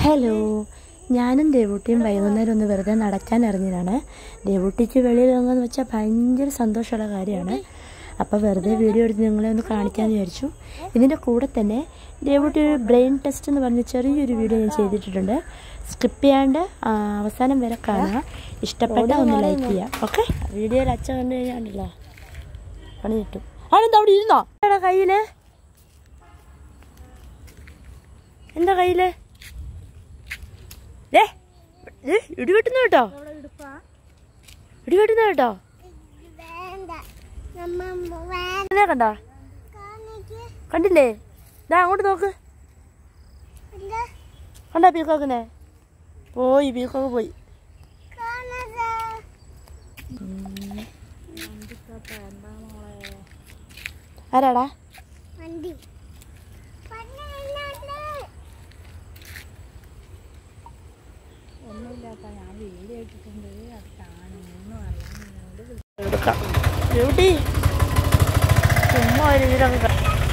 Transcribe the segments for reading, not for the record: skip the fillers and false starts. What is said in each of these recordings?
Hello, ഞാനും ദേവൂട്ടിയും വൈകുന്നേരം ഒന്ന് വെറുതെ നടക്കാൻ ഇറങ്ങിയതാണ്. ദേവൂട്ടിക്ക് വെളിയിലിറങ്ങുമെന്ന് വെച്ചാൽ ഭയങ്കര സന്തോഷമുള്ള കാര്യമാണ്. അപ്പോൾ വെറുതെ വീഡിയോ എടുത്ത് നിങ്ങളെ ഒന്ന് കാണിക്കാമെന്ന് വിചാരിച്ചു. ഇതിൻ്റെ കൂടെ തന്നെ ദേവൂട്ടി ഒരു ബ്രെയിൻ ടെസ്റ്റ് എന്ന് പറഞ്ഞ ചെറിയൊരു വീഡിയോ ഞാൻ ചെയ്തിട്ടുണ്ട്. സ്കിപ്പ് ചെയ്യാണ്ട് അവസാനം വരെ കാണുക. ഇഷ്ടപ്പെട്ട ഒന്ന് ലൈക്ക് ചെയ്യുക. ഓക്കെ, വീഡിയോയിൽ അച്ഛൻ കണ്ടു കഴിഞ്ഞാണ്ടല്ലോ പണി കിട്ടും. ആണെന്താ അവിടെ ഇരുന്നോ? എന്താ കയ്യിൽ? എന്താ കയ്യിൽ? ഇടി വെട്ടുന്ന കേട്ടോ, ഇടി വെട്ടുന്ന കേട്ടോ. കണ്ടോ? കണ്ടില്ലേ? ഇതാ അങ്ങോട്ട് നോക്ക്. കണ്ടാ പീക്കോക്കിനെ? പോയി, പീക്കോക്ക് പോയി. ആരാടാ? എവിടെ ചുമ്മാ ഒരു ഇതിലൊക്കെ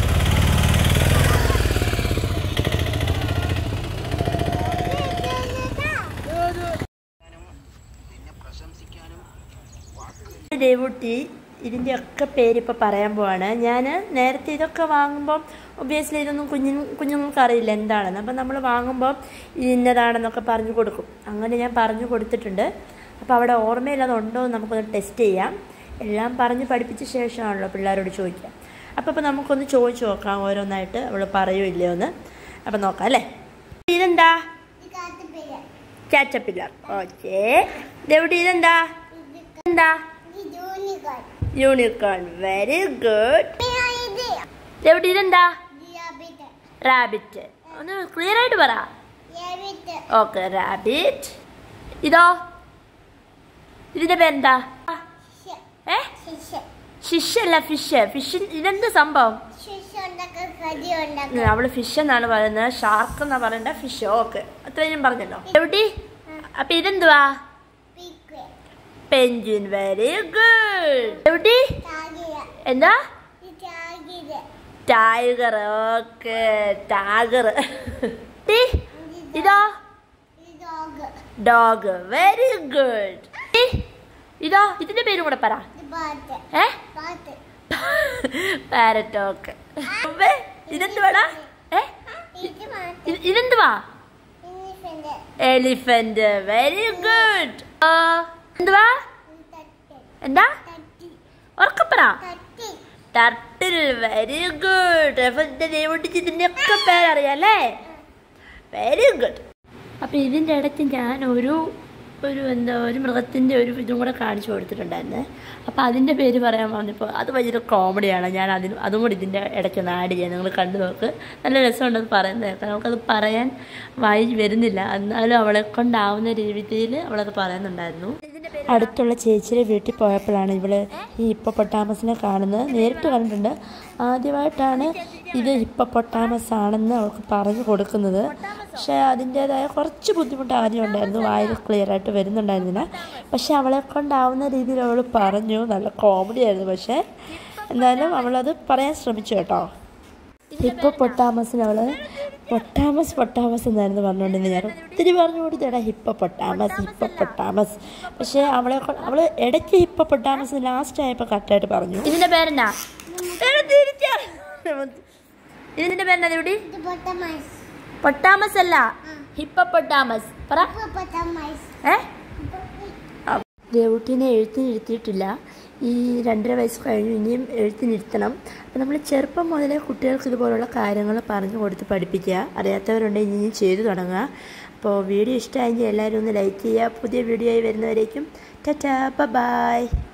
ദേവൂട്ടി ഇതിൻ്റെയൊക്കെ പേരിപ്പോൾ പറയാൻ പോവാണ്. ഞാൻ നേരത്തെ ഇതൊക്കെ വാങ്ങുമ്പം ഒബ്വിയസ്ലി ഇതൊന്നും കുഞ്ഞുങ്ങൾക്ക് അറിയില്ല എന്താണെന്ന്. അപ്പം നമ്മൾ വാങ്ങുമ്പം ഇന്നതാണെന്നൊക്കെ പറഞ്ഞു കൊടുക്കും. അങ്ങനെ ഞാൻ പറഞ്ഞു കൊടുത്തിട്ടുണ്ട്. അപ്പോൾ അവിടെ ഓർമ്മയില്ലാതുണ്ടോ എന്ന് നമുക്കൊന്ന് ടെസ്റ്റ് ചെയ്യാം. എല്ലാം പറഞ്ഞ് പഠിപ്പിച്ച ശേഷമാണല്ലോ പിള്ളേരോട് ചോദിക്കുക. അപ്പോൾ നമുക്കൊന്ന് ചോദിച്ചു നോക്കാം ഓരോന്നായിട്ട്, അവൾ പറയോ ഇല്ലയോ എന്ന്. അപ്പം നോക്കാം അല്ലേ. ഇതെന്താ? കാറ്റർപില്ലർ. ഓക്കേ. ദേവൂട്ടി ഇതെന്താ? എന്താ? യൂണിക്കോൺ. Very good. ദേവൂട്ടി ഇതെന്താ? റാബിറ്റ്. ഒന്ന് ക്ലിയർ ആയിട്ട് പറ. Okay, rabbit. ഇതോ? ഇതിന്റെ പേരെന്താ? ഫിഷ് അല്ല, ഫിഷ്. ഫിഷ് ഇതെന്ത് സംഭവം? അവള് ഫിഷ് എന്നാണ് പറയുന്നത്, ഷാർക്ക് എന്നാ പറയണ്ട, ഫിഷ്. ഓക്കെ, അത്രയും പറഞ്ഞല്ലോ. ദേവൂട്ടി അപ്പൊ ഇതെന്തുവാ? പെൻഗ്വിൻ. Very good. ദേവൂട്ടി എന്താ? ടൈഗർ. Okay, tiger. ഇതോ? ഡോഗ്. Very good. ഇതോ? ഇതിന്റെ പേരും കൂടെ പറ. പാരറ്റ്. ഓക്കെ. ഇതെന്തുവാടാ? ഇതെന്തുവാ? എലിഫന്റ്. Very good. എന്തുവാ? എന്താ? ഉറക്കപ്പറ. ടർട്ടിൽ. Very good. അപ്പൊ ദേവൂട്ടിക്ക് ഇതിന്റെ ഒക്കെ പേരറിയാല്ലേ? Very good. അപ്പൊ ഇതിന്റെ ഇടയ്ക്ക് ഞാൻ ഒരു മൃഗത്തിൻ്റെ ഒരു ഇതും കൂടെ കാണിച്ചു കൊടുത്തിട്ടുണ്ടായിരുന്നു. അപ്പോൾ അതിൻ്റെ പേര് പറയാൻ പറഞ്ഞപ്പോൾ അത് ഭയങ്കര കോമഡിയാണ്. ഞാൻ അതും കൂടി ഇതിൻ്റെ ഇടയ്ക്കൊന്ന് ആഡ് ചെയ്യാം. നിങ്ങൾ കണ്ടു നോക്ക്, നല്ല രസമുണ്ടെന്ന് പറയുന്നത് കേൾക്കാം. നമുക്കത് പറയാൻ വായി വരുന്നില്ല, എന്നാലും അവളെ കൊണ്ടാവുന്ന രീതിയിൽ അവളത് പറയുന്നുണ്ടായിരുന്നു. അടുത്തുള്ള ചേച്ചിയുടെ വീട്ടിൽ പോയപ്പോഴാണ് ഇവള് ഈ ഹിപ്പോപ്പൊട്ടാമസിനെ കാണുന്നത്. നേരിട്ട് കണ്ടിട്ടുണ്ട്, ആദ്യമായിട്ടാണ് ഇത് ഹിപ്പോപ്പൊട്ടാമസ് ആണെന്ന് അവൾക്ക് പറഞ്ഞു കൊടുക്കുന്നത്. പക്ഷേ അതിൻ്റേതായ കുറച്ച് ബുദ്ധിമുട്ട് ആദ്യം ഉണ്ടായിരുന്നു, വായിൽ ക്ലിയർ ആയിട്ട് വരുന്നുണ്ടായിരുന്നില്ല. പക്ഷെ അവളെ കൊണ്ടാവുന്ന രീതിയിൽ അവൾ പറഞ്ഞു. നല്ല കോമഡി ആയിരുന്നു. പക്ഷേ എന്നാലും അവളത് പറയാൻ ശ്രമിച്ചു കേട്ടോ. ഹിപ്പോപ്പൊട്ടാമസിന് അവൾ പൊട്ടാമസ് എന്നായിരുന്നു പറഞ്ഞുകൊണ്ടിരുന്നത്. ഞാൻ ഒത്തിരി പറഞ്ഞു കൊടുത്തേടാ ഹിപ്പോപ്പൊട്ടാമസ്. പക്ഷേ അവൾ ഇടയ്ക്ക് ഹിപ്പോപ്പൊട്ടാമസ് ലാസ്റ്റ് ആയപ്പോൾ കറക്റ്റായിട്ട് പറഞ്ഞു. ഇതിന്റെ പേരെന്താ? ഇതിന്റെ പേരെന്താ ദേവൂട്ടി? പൊട്ടാമസ് അല്ല, ഹിപ്പോപ്പൊട്ടാമസ്. പറ. ദേവൂട്ടിനെ എഴുത്തിനിരുത്തിയിട്ടില്ല. ഈ 2.5 വയസ്സ് കഴിഞ്ഞു, ഇനിയും എഴുത്തിനിരുത്തണം. അപ്പം നമ്മൾ ചെറുപ്പം മുതലേ കുട്ടികൾക്ക് ഇതുപോലുള്ള കാര്യങ്ങൾ പറഞ്ഞു കൊടുത്ത് പഠിപ്പിക്കുക. അറിയാത്തവരുണ്ടെങ്കിൽ ഇനിയും ചെയ്തു തുടങ്ങുക. അപ്പോൾ വീഡിയോ ഇഷ്ടമായെങ്കിൽ എല്ലാവരും ഒന്ന് ലൈക്ക് ചെയ്യുക. പുതിയ വീഡിയോ ആയി വരുന്നവരേക്കും ടാറ്റാ, ബൈ.